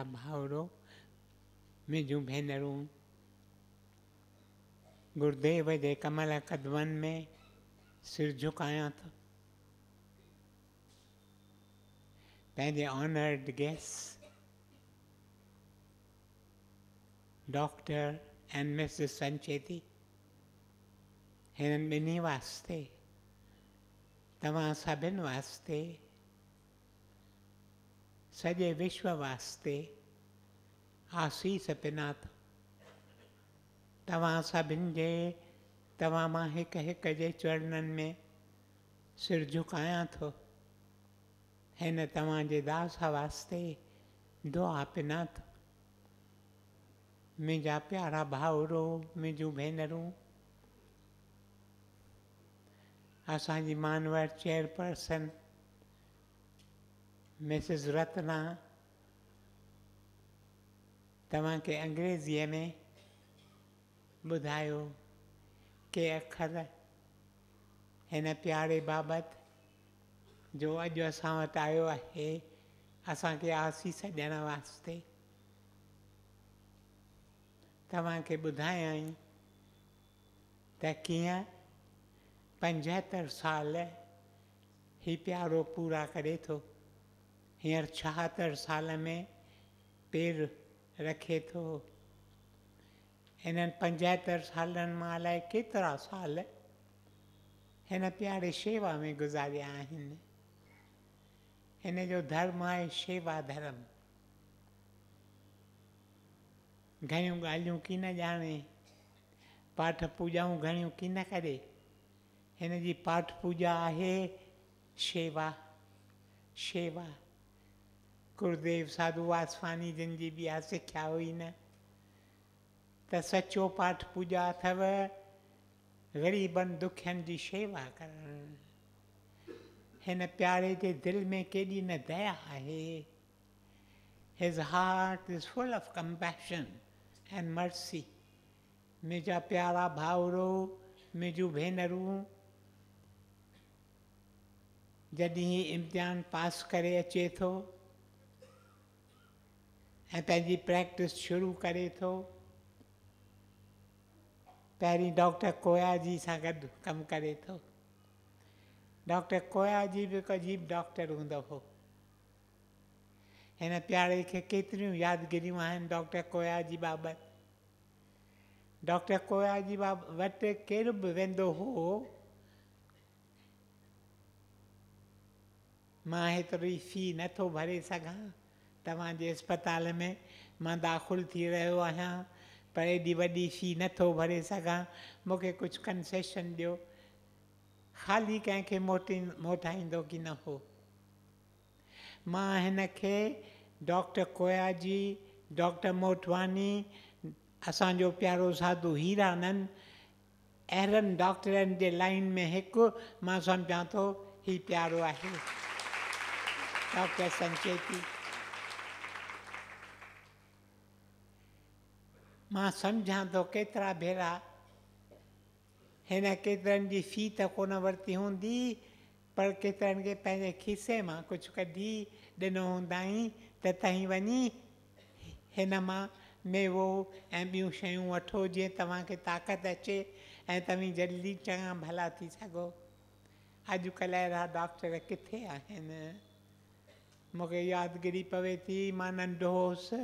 भाउरो मुंहिंजूं भेनरूं, गुरुदेव जे कमल कदमनि में सिर झुकायां थो। पंहिंजे honoured guest doctor and Mrs Sancheti, हिननि ॿिन्ही वास्ते, तव्हां सभिनि वास्ते, सॼे विश्व वास्ते आसीस पिना थो। तव्हां सभिनि जे, तव्हां मां हिक हिक जे चरणनि में सिर झुकायां थो। हिन तव्हांजे दास वास्ते दुआ पिना थो। मुंहिंजा प्यारा भाउरो, मुंहिंजूं भेनरूं, असांजी मानवर चेयरपर्सन मिसिस रत्ना तव्हांखे अंग्रेज़ीअ में ॿुधायो के अखर हिन प्यारे बाबति जो अॼु असां वटि आयो आहे असांखे आसीस ॾियण वास्ते। तव्हांखे ॿुधायई त कीअं 75 साल ही प्यारो पूरा करे थो। हींअर 76 साल में पेर रखे थो। हिननि 75 सालनि मां अलाए केतिरा साल हिन प्यारे शेवा में गुज़ारिया आहिनि। हिन जो धर्म आहे शेवा धर्म। घणियूं ॻाल्हियूं की न ॼाणे, पाठ पूॼाऊं घणियूं की न करे। हिन जी पाठ पूॼा आहे शेवा। शेवा गुरुदेव साधू वासवानी जिन जी बि सिख्या हुई न त सचो पाठ पूॼा अथव ग़रीबनि दुखियनि जी शेवा करणु। हिन प्यारे जे दिलि में केॾी न दया आहे। His heart is full of compassion and mercy. मुंहिंजा प्यारा भाउरो, मुंहिंजूं भेनरूं, जॾहिं इम्तिहान पास करे अचे थो ऐं पंहिंजी प्रैक्टिस शुरू करे थो, पहिरीं डॉक्टर कोया जी सां गॾु कमु करे थो। डॉक्टर कोया जी बि हिकु अजीब डॉक्टर हूंदो हो। हिन प्यारे खे केतिरियूं यादगिरियूं आहिनि डॉक्टर कोया जी बाबति। डॉक्टर कोया जी वटि केरु बि वेंदो हो, मां हेतिरी फ़ी नथो भरे सघां, तव्हांजे अस्पताल में मां दाख़िल थी रहियो आहियां, पर एॾी वॾी फ़ी नथो भरे सघां, मूंखे कुझु कंसेशन ॾियो। ख़ाली कंहिंखे मोटाईंदो की न हो। मां हिन खे डॉक्टर कोया जी, डॉक्टर मोटवानी, असांजो प्यारो साधू हीरानंद, अहिड़नि डॉक्टरनि जे लाइन में हिकु मां सम्झां थो ही प्यारो आहे डॉक्टर संचेती। मां सम्झां थो केतिरा भेरा हिन केतिरनि जी फ़ी त कोन वरिती हूंदी, पर केतिरनि खे पंहिंजे खीसे मां कुझु कढी ॾिनो हूंदाई त तव्हीं वञी हिन मां मेवो ऐं ॿियूं शयूं वठो जीअं तव्हांखे ताक़त अचे ऐं तव्हीं जल्दी चङा भला थी सघो। अॼुकल्ह अहिड़ा डॉक्टर किथे आहिनि। मूंखे यादगिरी पवे थी, मां नंढो हुउसि,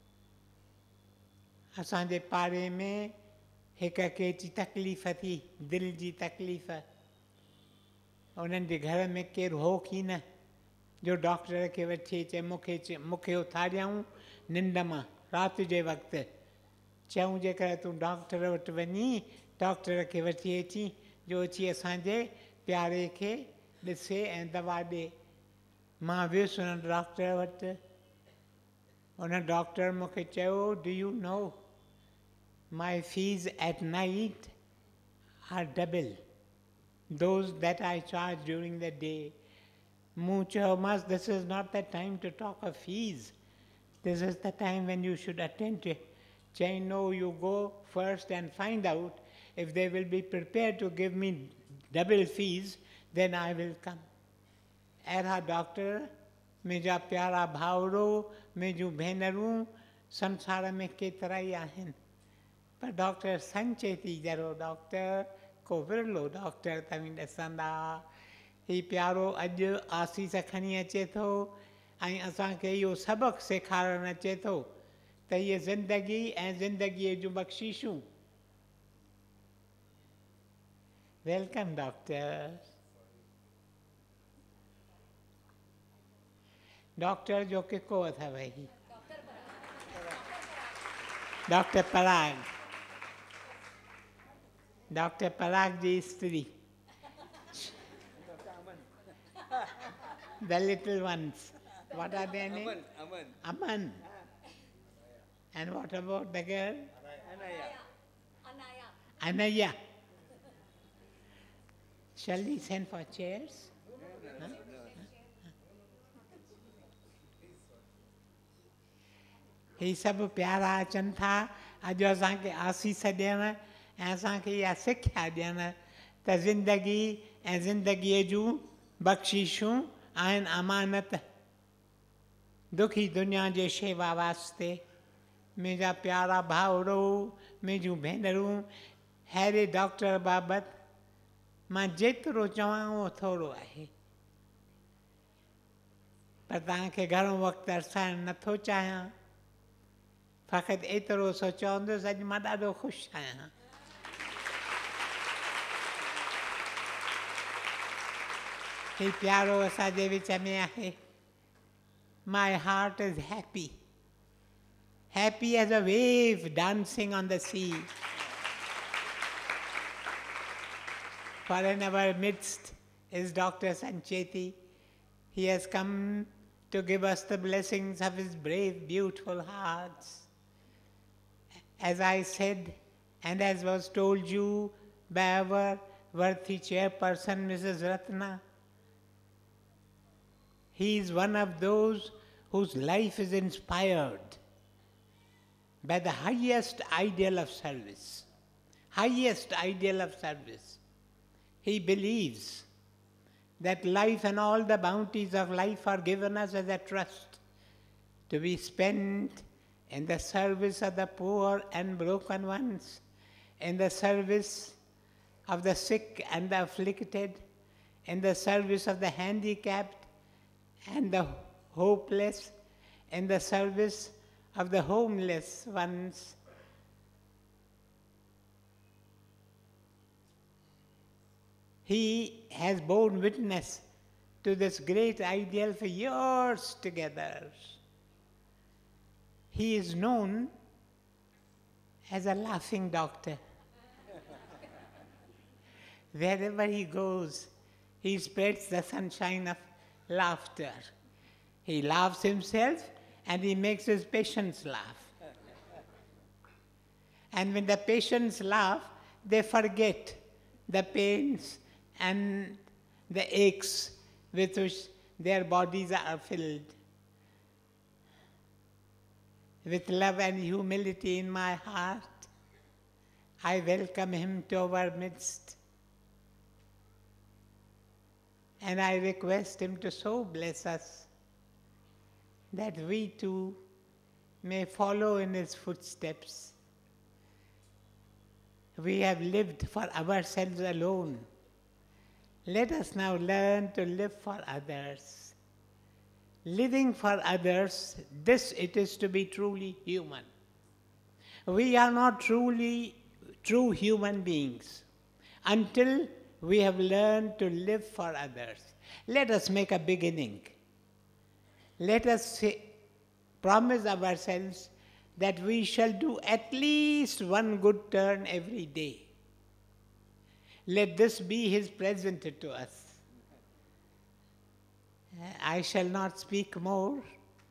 असांजे पाड़े में हिक केची तकलीफ़ थी, दिलि जी तकलीफ़। उन्हनि जे घर में केरु हो की न जो डॉक्टर खे वठी अचे, मूंखे उथारियऊं निंड मां राति जे वक़्तु, चयूं जेकर तूं डॉक्टर वटि वञी डॉक्टर खे वठी अची जो अची असांजे प्यारे खे ॾिसे ऐं दवा ॾे। मां वियुसि हुन डॉक्टर वटि। हुन डॉक्टर मूंखे चयो, do you know my fees at night are double those that I charge during the day. मूं चयोमांसि, this is not the time to talk of fees. This is the time when you should attend to it. Chaying, no, you go first and find out if they will be prepared to give me double fees, then I will come. अहिड़ा doctor मुंहिंजा प्यारा भाउरो, मुंहिंजूं भेनरूं संसार में केतिरा ई आहिनि, पर डॉक्टर संचेती जहिड़ो डॉक्टर को विरलो डॉक्टर तव्हीं ॾिसंदा। ही प्यारो अॼु आसीस खणी अचे थो ऐं असांखे इहो सबक़ु सेखारणु अचे थो त इहे ज़िंदगी ऐं ज़िंदगीअ जूं बख़्शीशूं। Welcome doctor. डॉक्टर जो किको अथव ही डॉक्टर पराग, डॉक्टर पराग जी स्त्री, the little ones. What are their names? Aman. And what about the girl? Anaya. Shall we send for chairs? Huh? ही सभु प्यारा अचनि था अॼु असांखे आसीस ॾियण ऐं असांखे इहा सिख्या ॾियण त ज़िंदगी ऐं ज़िंदगीअ जूं बख़्शीशूं आहिनि अमानत दुखी दुनिया जे शेवा वास्ते। मुंहिंजा प्यारा भाउरो, मुंहिंजूं भेनरूं, अहिड़े डॉक्टर बाबति मां जेतिरो चवां उहो थोरो आहे, पर तव्हांखे घणो वक़्तु अरसाइणु नथो चाहियां। फ़क़ति एतिरो सो चवंदुसि अॼु मां ॾाढो ख़ुशि आहियां। ही प्यारो असांजे विच में आहे। My heart is happy, happy as a wave dancing on the sea. For in our midst is Dr. Sancheti. He has come to give us the blessings of his brave, beautiful hearts. As I said, and as was told you by our worthy chairperson, Mrs. Ratna, he is one of those whose life is inspired by the highest ideal of service. Highest ideal of service. He believes that life and all the bounties of life are given us as a trust to be spent in the service of the poor and broken ones, in the service of the sick and the afflicted, in the service of the handicapped and the hopeless, in the service of the homeless ones. He has borne witness to this great ideal for years together. He is known as a laughing doctor. Wherever he goes, he spreads the sunshine of laughter. He laughs himself and he makes his patients laugh. And when the patients laugh, they forget the pains and the aches with which their bodies are filled. With love and humility in my heart, I welcome him to our midst. And I request him to so bless us that we too may follow in his footsteps. We have lived for ourselves alone. Let us now learn to live for others. Living for others, this it is to be truly human. We are not truly true human beings until we have learned to live for others. Let us make a beginning. Let us promise ourselves that we shall do at least one good turn every day. Let this be his present to us. I shall not speak more,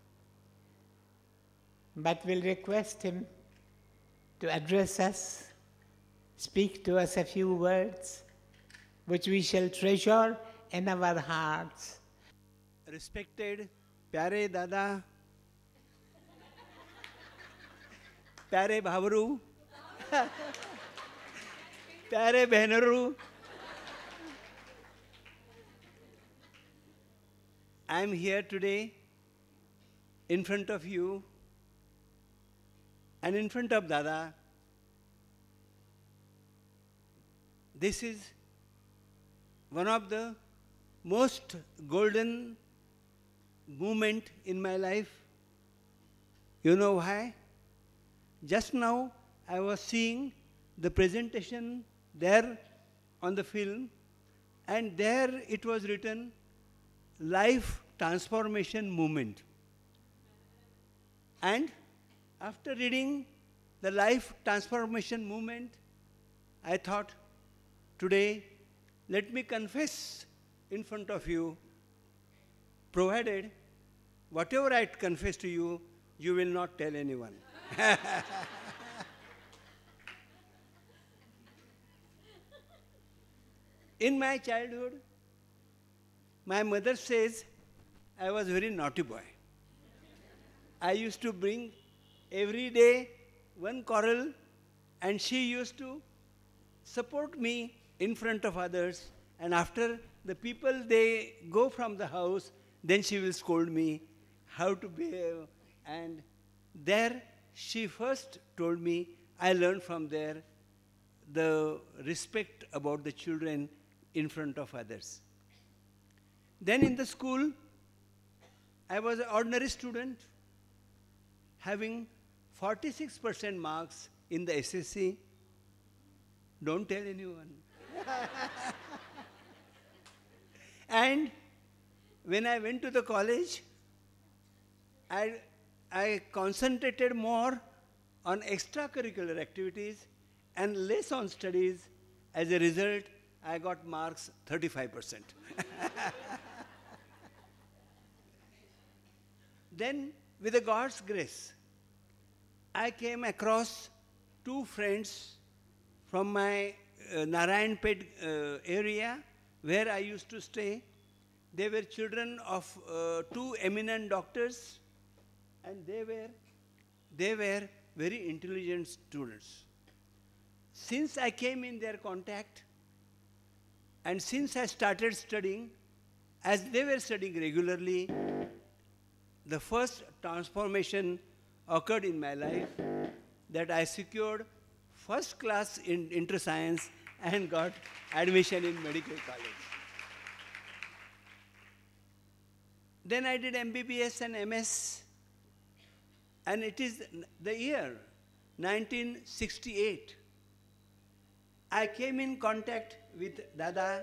but will request him to address us, speak to us a few words, which we shall treasure in our hearts. Respected Pyare Dada, Pyare Bhavru, Pyare Behnaru, I am here today in front of you and in front of Dada. This is one of the most golden moment in my life. You know why? Just now I was seeing the presentation there on the film, and there it was written, Life Transformation Movement. And after reading the Life Transformation Movement, I thought, today, let me confess in front of you, provided whatever I confess to you, you will not tell anyone. In my childhood, my mother says I was a very naughty boy. I used to bring every day one quarrel, and she used to support me in front of others, and after the people, they go from the house, then she will scold me how to behave. And there she first told me, I learned from there the respect about the children in front of others. Then in the school, I was an ordinary student having 46% marks in the SSC. Don't tell anyone. And when I went to the college, I concentrated more on extracurricular activities and less on studies. As a result, I got marks 35%. Then, with the God's grace, I came across two friends from my Narayanpet area, where I used to stay. They were children of two eminent doctors, and they were very intelligent students. Since I came in their contact, and since I started studying, as they were studying regularly, the first transformation occurred in my life, that I secured first class in inter-science and got admission in medical college. Then I did MBBS and MS, and it is the year 1968. I came in contact with Dada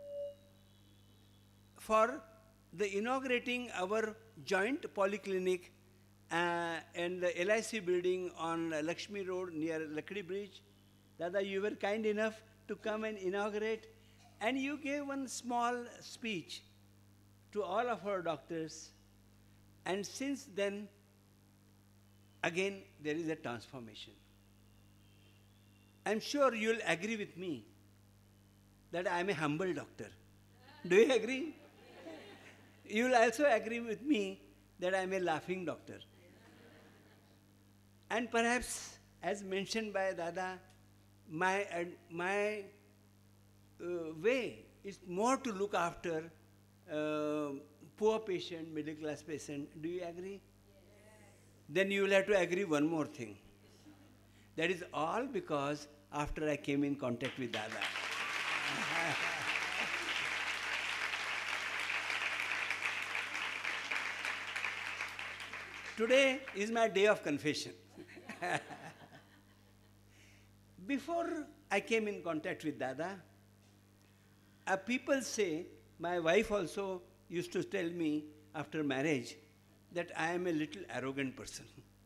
for the inaugurating our joint polyclinic and the LIC building on Lakshmi Road near Lakdi Bridge. Dada, you were kind enough to come and inaugurate, and you gave one small speech to all of our doctors. And since then, again, there is a transformation. I'm sure you'll agree with me that I'm a humble doctor. Do you agree? You'll also agree with me that I'm a laughing doctor. And perhaps, as mentioned by Dada, my way is more to look after poor patient, middle class patient. Do you agree? Yes. Then you will have to agree one more thing. That is all because after I came in contact with Dada. Today is my day of confession. Before I came in contact with Dada, people say, my wife also used to tell me after marriage that I am a little arrogant person.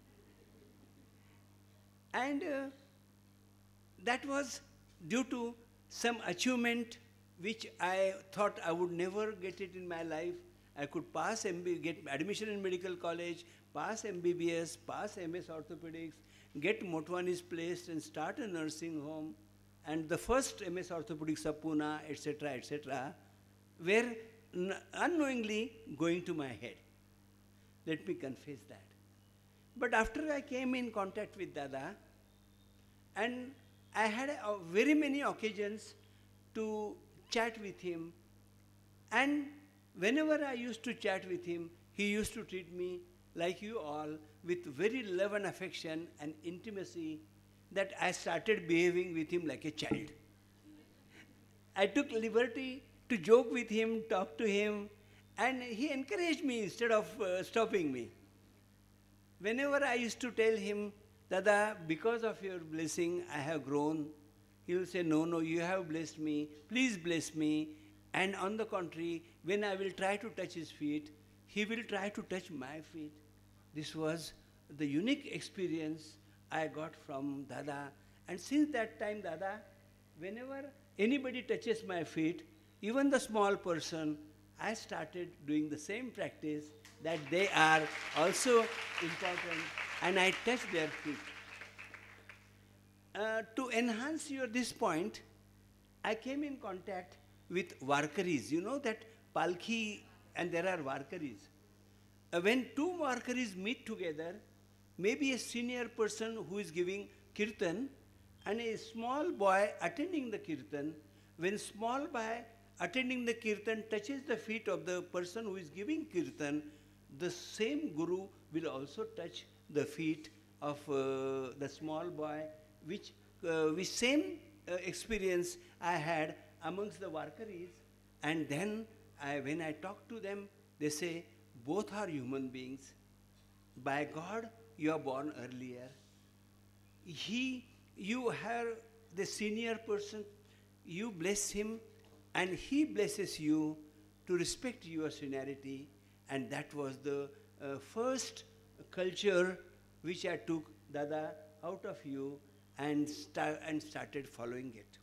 And that was due to some achievement which I thought I would never get it in my life. I could pass get admission in medical college, pass MBBS, pass MS orthopedics, get Motwani's placed and start a nursing home, and the first MS orthopedics of Pune, etc., were unknowingly going to my head. Let me confess that. But after I came in contact with Dada, and I had very many occasions to chat with him, and whenever I used to chat with him, he used to treat me like you all, with very love and affection and intimacy, that I started behaving with him like a child. I took liberty to joke with him, talk to him, and he encouraged me instead of stopping me. Whenever I used to tell him, Dada, because of your blessing, I have grown, he will say, no, no, you have blessed me, please bless me. And on the contrary, when I will try to touch his feet, he will try to touch my feet. This was the unique experience I got from Dada. And since that time, Dada, whenever anybody touches my feet, even the small person, I started doing the same practice, that they are also important, and I touch their feet. To enhance this point, I came in contact with Varkaris. You know that Palki and there are Varkaris. When two Varkaris meet together, maybe a senior person who is giving kirtan and a small boy attending the kirtan, when small boy attending the kirtan touches the feet of the person who is giving kirtan, the same guru will also touch the feet of the small boy, which same experience I had amongst the Varkaris. And then when I talk to them, they say, both are human beings. By God, you are born earlier. You have the senior person, you bless him, and he blesses you to respect your seniority. And that was the first culture which I took, Dada, out of you and started following it.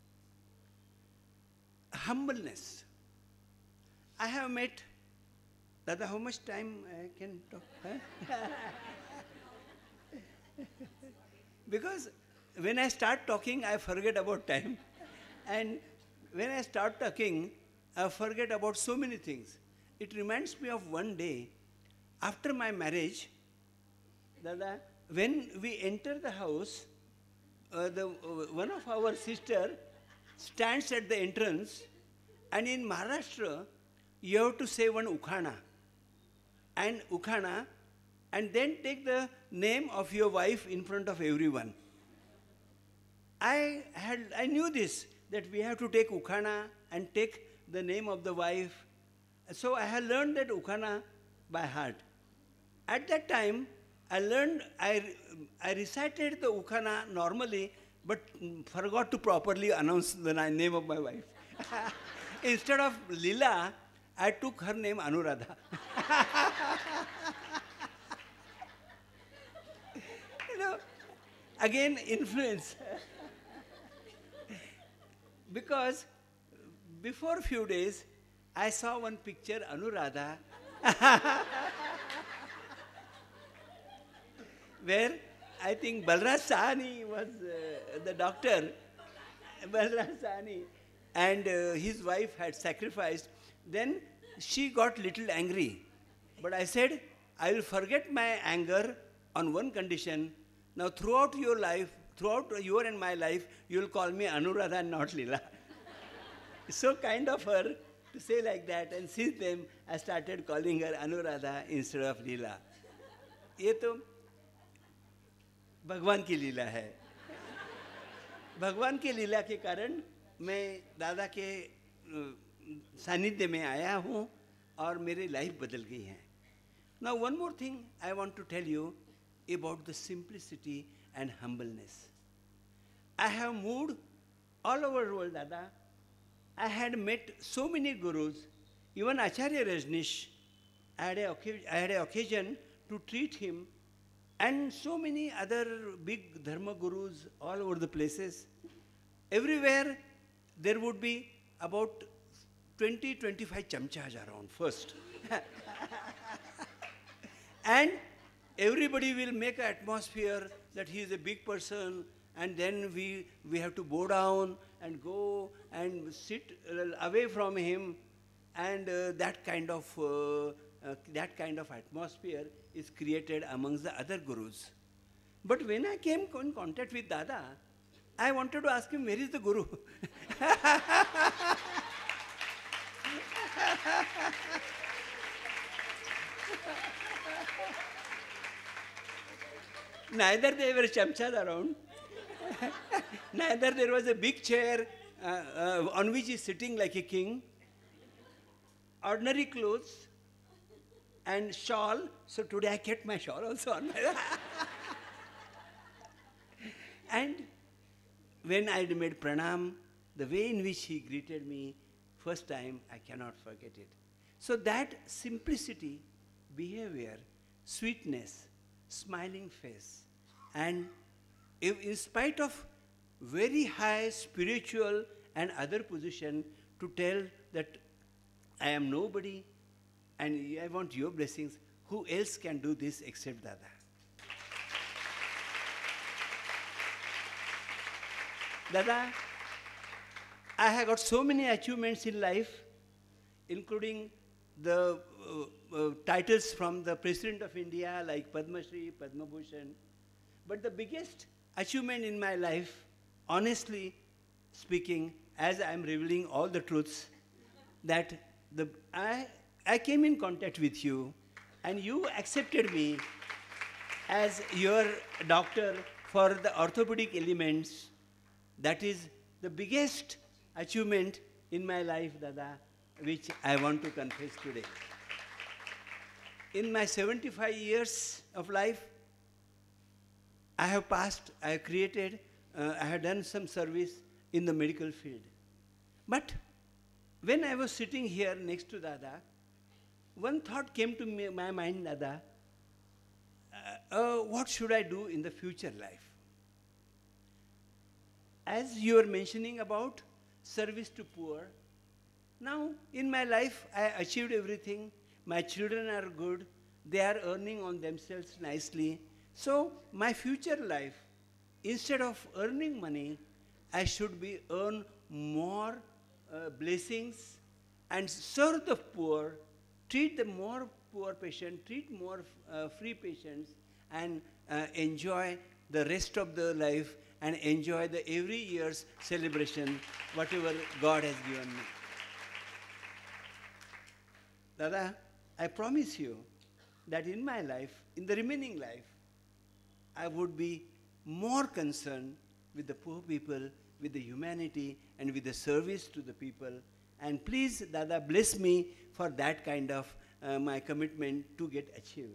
Humbleness. I have met, Dada, how much time I can talk? Huh? Because when I start talking, I forget about time. And when I start talking, I forget about so many things. It reminds me of one day, after my marriage, Dada, when we enter the house, one of our sister stands at the entrance, and in Maharashtra, you have to say one ukhana, and then take the name of your wife in front of everyone. I knew this, that we have to take ukhana and take the name of the wife. So I had learned that ukhana by heart. At that time, I recited the ukhana normally, but forgot to properly announce the name of my wife. Instead of Lila, I took her name Anuradha. You know, again, influence. Because before a few days, I saw one picture, Anuradha, where I think Balraj Sahani was the doctor, Balraj Sahani, and his wife had sacrificed. Then she got little angry. But I said, I will forget my anger on one condition. Now throughout your life, throughout your and my life, you will call me Anuradha and not Leela. It's so kind of her to say like that. And since then, I started calling her Anuradha instead of Leela. ये तो भगवान की लीला है. भगवान की लीला के कारण मैं दादा के सानिध्य में आया हूँ और मेरी लाइफ बदल गई है. Now one more thing I want to tell you about the simplicity and humbleness. I have moved all over the world, Dada. I had met so many gurus, even Acharya Rajneesh. I had an occasion to treat him, and so many other big dharma gurus all over the places. Everywhere there would be about 20-25 chamchas around first. And everybody will make an atmosphere that he is a big person, and then we have to bow down and go and sit away from him, and that kind of atmosphere is created amongst the other gurus. But when I came in contact with Dada, I wanted to ask him, where is the guru? Neither there were chamchas around, neither there was a big chair on which he's sitting like a king. Ordinary clothes and shawl. So today I kept my shawl also on my And when I made pranam, the way in which he greeted me first time, I cannot forget it. So that simplicity, behavior, sweetness, smiling face, and in spite of very high spiritual and other position, to tell that I am nobody and I want your blessings, who else can do this except Dada? Dada, I have got so many achievements in life, including the titles from the President of India like Padma Shri, Padma Bhushan. But the biggest achievement in my life, honestly speaking, as I am revealing all the truths, that I came in contact with you and you accepted me as your doctor for the orthopedic elements. That is the biggest achievement in my life, Dada, which I want to confess today. In my 75 years of life, I have passed, I have created, I have done some service in the medical field. But when I was sitting here next to Dada, one thought came to my mind, Dada, what should I do in the future life? As you were mentioning about service to poor, now in my life I achieved everything. My children are good. They are earning on themselves nicely. So my future life, instead of earning money, I should earn more blessings and serve the poor, treat the more poor patient, treat more free patients, and enjoy the rest of the life and enjoy the every year's celebration, whatever God has given me. Dada, I promise you that in my life, in the remaining life, I would be more concerned with the poor people, with the humanity, and with the service to the people. And please, Dada, bless me for that kind of my commitment to get achieved.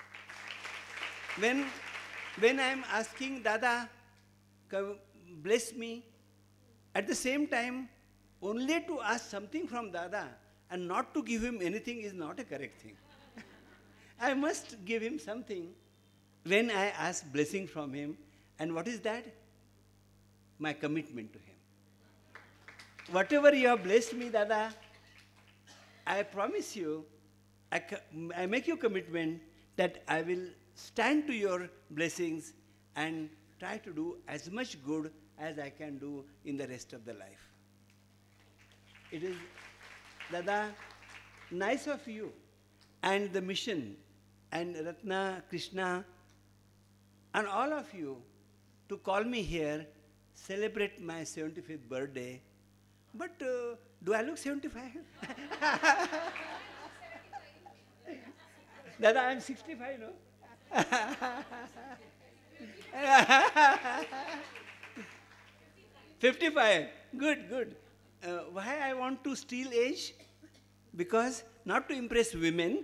When I am asking Dada, bless me, at the same time, only to ask something from Dada and not to give him anything is not a correct thing. I must give him something when I ask blessing from him. And what is that? My commitment to him. Whatever you have blessed me, Dada, I promise you, I make you commitment that I will stand to your blessings and try to do as much good as I can do in the rest of the life. It is, Dada, nice of you and the mission and Ratna, Krishna, and all of you to call me here, celebrate my 75th birthday. But do I look 75? Dada, I'm 65, no? 55. Good, good. Why I want to steal age? Because not to impress women,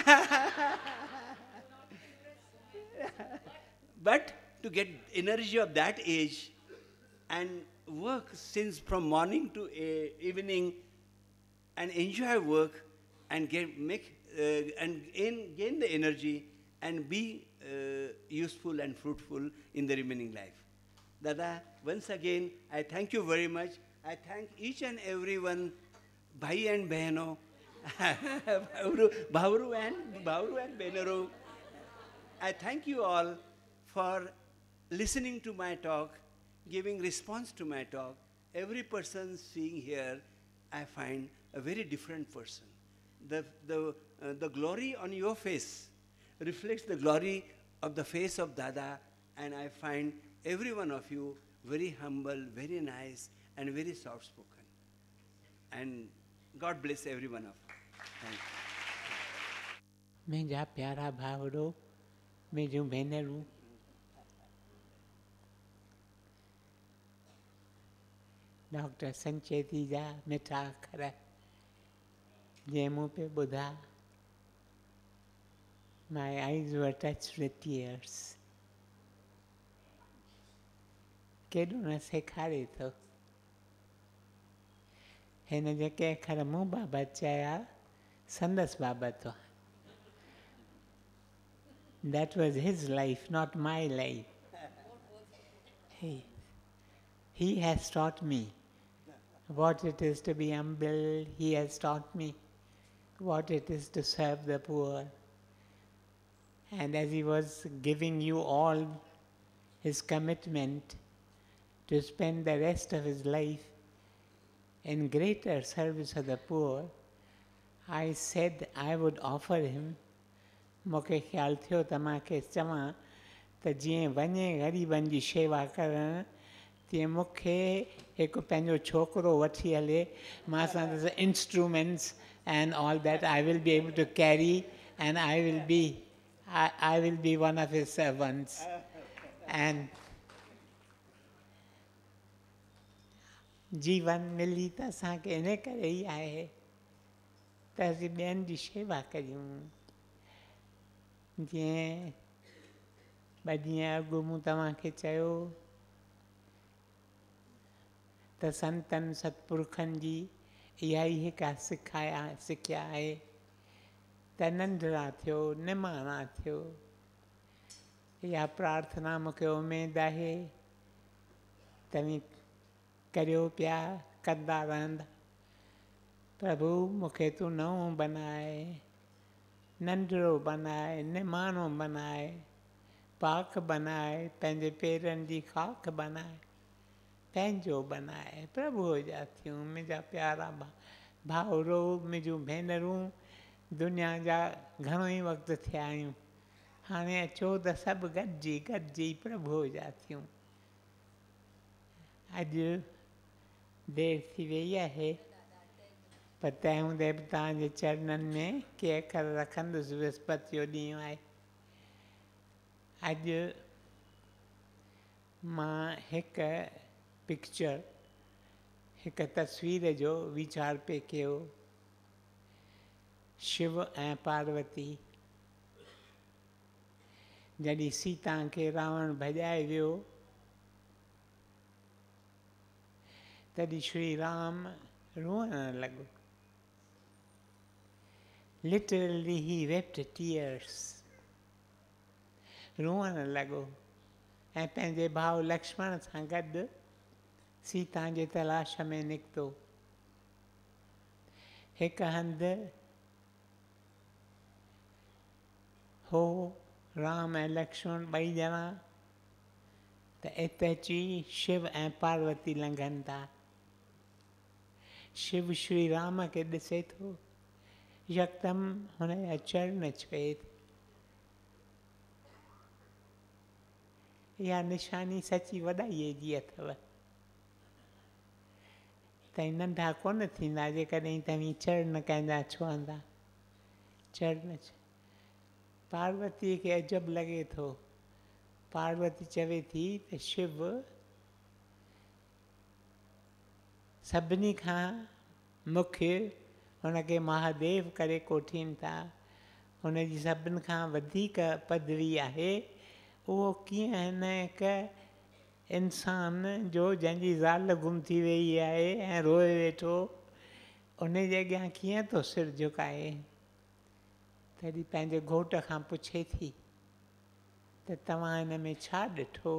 but to get energy of that age and work since from morning to evening and enjoy work and gain the energy and be useful and fruitful in the remaining life. Dada, once again, I thank you very much. I thank each and every one, bhai and behno, bhavru and benero. I thank you all for listening to my talk, giving response to my talk. Every person seeing here, I find a very different person. The glory on your face reflects the glory of the face of Dada, and I find every one of you very humble, very nice, and very soft-spoken. And God bless every one of you. Thank you. मुंहिंजा प्यारा भाउरो, मुंहिंजूं भेनरूं, doctor Sancheti जा मिठा अखर जंहिं मूं पे ॿुधा My eyes were touched with tears. केॾो न सेखारे थो हिन जेके अखर मूं बाबति चया संदसि बाबति हुआ That was his life, not my life. He has taught me what it is to be humble. He has taught me what it is to serve the poor. And as he was giving you all his commitment to spend the rest of his life in greater service of the poor, I said I would offer him. मूंखे ख़्यालु थियो त मां खेसि चवां त जीअं वञे ग़रीबनि जी शेवा करणु तीअं मूंखे हिकु पंहिंजो छोकिरो वठी हले मां सां instruments and all that I will be able to carry and I will be one of his servants. And जीवन मिली त असांखे इन करे ई आहे त असीं ॿियनि जी शेवा कयूं जीअं ॿ ॾींहं अॻु मूं तव्हांखे चयो त संतनि सतपुरखनि जी इहा ई हिकु सिखिया आहे त नंढिड़ा थियो निमाणा थियो इहा प्रार्थना मूंखे उमेद आहे तव्हीं करियो पिया कंदा रहंदा प्रभु मूंखे तूं नओं बनाए नंढिड़ो बनाए निमाणो बनाए पाक बनाए पंहिंजे पेरनि जी खाक बनाए पंहिंजो बनाए प्रभु जा थियूं मुंहिंजा प्यारा भाउरो मुंहिंजूं भेनरूं दुनिया जा घणो ई वक़्तु थिया आहियूं हाणे अचो त सभु गॾिजी प्रभु जा थियूं अॼु देरि थी वई आहे पर तंहिं हूंदे बि तव्हांजे चरणनि में के अखर रखंदुसि विस्पति जो ॾींहुं आहे अॼु मां हिकु पिक्चर हिकु तस्वीर जो वीचार पे कयो शिव ऐं पार्वती जॾहिं सीता खे रावण भॼाए वियो तॾहिं श्री राम रोअणु लॻो Literally he wept tears. रोअणु लॻो ऐं पंहिंजे भाउ लक्ष्मण सां गॾु सीता जे तलाश में निकितो हिकु हंधि हो राम ऐं लक्ष्मण ॿई ॼणा त इते अची शिव ऐं पार्वती लंघनि था शिव श्री राम खे ॾिसे थो यकदमि हुनजा चरण छुए थो इहा निशानी सची वॾाईअ जी अथव तव्हीं नंढा कोन थींदा जेकॾहिं तव्हीं चरण कंहिंजा छुहंदा चरण पार्वतीअ खे अजब लॻे थो पार्वती चवे थी त शिव सभिनी खां मुख्य हुनखे महादेव करे कोठीनि था हुनजी सभिनि खां वधीक पदवी आहे उहो कीअं हिन हिकु इंसान जो जंहिंजी ज़ाल गुम थी वई आहे ऐं रोए वेठो उनजे अॻियां कीअं थो सिर झुकाए तॾहिं पंहिंजे घोट खां पुछे थी त तव्हां हिन में छा ॾिठो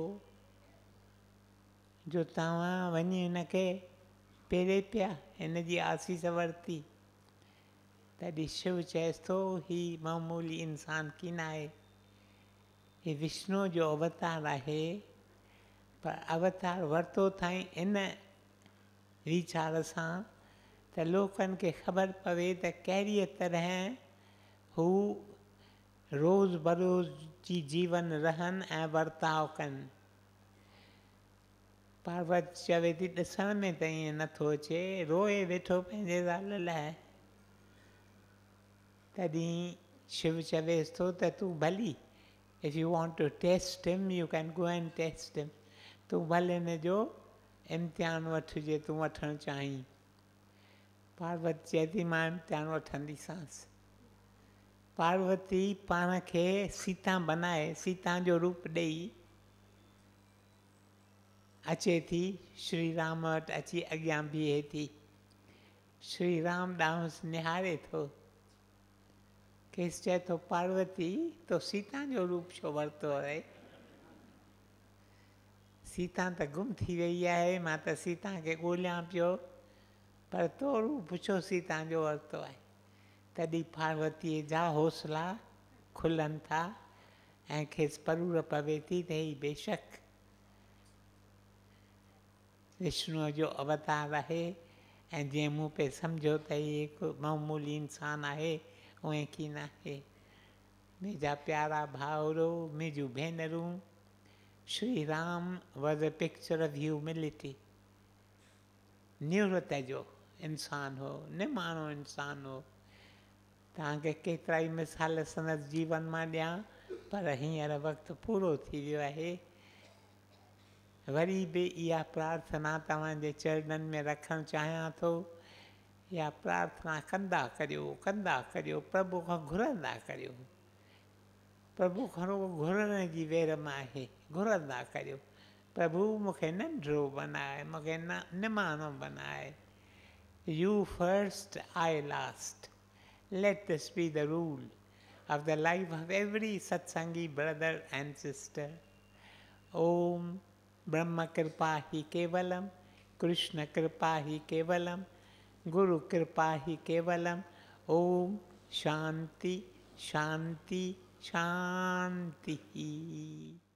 जो तव्हां वञी हिनखे पेरे पिया हिन जी आसीस वरिती तॾहिं शिव चएसि थो हीउ मामूली इंसान की न आहे हीउ विष्णु जो अवतार आहे पर अवतार वरितो अथई इन वीचार सां त लोकनि खे ख़बर पवे त कहिड़ीअ तरह हू रोज़ बरोज़ जी जीवन रहनि ऐं वर्ताव कनि पार्वती चवे थी ॾिसण में त ईअं नथो अचे रोए वेठो पंहिंजे ज़ाल लाइ तॾहिं शिव चवेसि थो त तूं भली if you want to test him you can go and test him तूं भले हिन जो इम्तिहान वठिजे तूं वठणु चाहीं। पार्वती चए थी मां इम्तिहान वठंदीसांसि। पार्वती पाण खे सीता बनाए, सीता जो रूप ॾेई अचे थी श्री राम वटि अची अॻियां बीहे थी। श्री राम ॾांहुंसि निहारे थो, खेसि चए थो पार्वती तो सीता जो रूप छो वरितो आहे? सीता त गुम थी वई आहे, मां त सीता खे ॻोल्हियां पियो, पर तो रूप छो सीता जो वरितो आहे? तॾहिं पार्वतीअ जा हौसला खुलनि था ऐं खेसि परूर पवे थी त ही बेशक विष्णुअ जो अवतार आहे ऐं जीअं मूं पे सम्झो त ही हिकु मामूली इंसानु आहे, उहे की न आहे। मुंहिंजा प्यारा भाउरो, मुंहिंजूं भेनरूं, Shri Ram was a picture of humility. निवृत जो इंसानु हो, निमाणो इंसानु हो। तव्हांखे केतिरा ई मिसाल संदसि जीवन मां ॾियां, पर हींअर वक़्तु पूरो थी वियो आहे। वरी बि इहा प्रार्थना तव्हांजे चरणनि में रखणु चाहियां थो, इहा प्रार्थना कंदा करियो, प्रभु खां घुरंदा करियो। प्रभु खां रुॻो घुरण जी वेर में आहे, घुरंदा करियो, प्रभु मूंखे नंढिड़ो बनाए, मूंखे निमाणो बनाए। You first, I last. Let this be the rule of the life of every satsangi brother and sister. Om Brahma Kripa hi Kevalam, Krishna Kripa hi Kevalam, Guru Kripa hi Kevalam. Om Shanti, Shanti, Shanti.